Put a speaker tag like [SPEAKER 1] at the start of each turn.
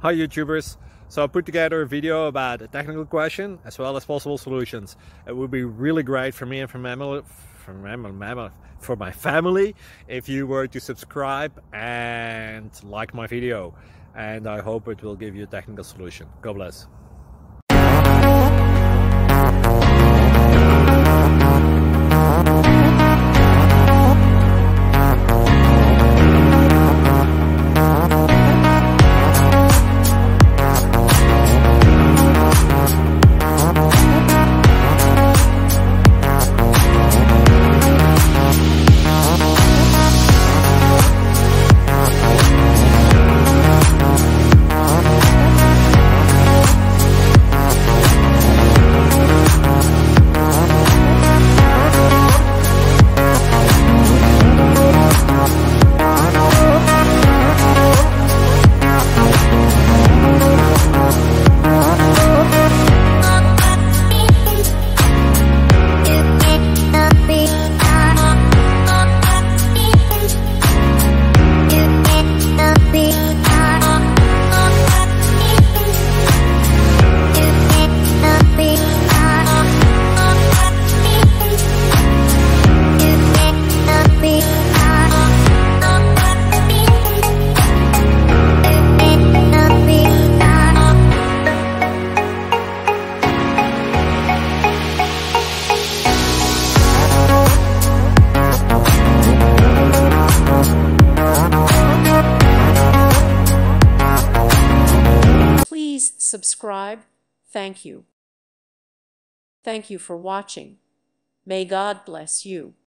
[SPEAKER 1] Hi YouTubers. So I put together a video about a technical question as well as possible solutions. It would be really great for me and for my family if you were to subscribe and like my video, and I hope it will give you a technical solution. God bless.
[SPEAKER 2] Subscribe. Thank you. Thank you for watching. May God bless you.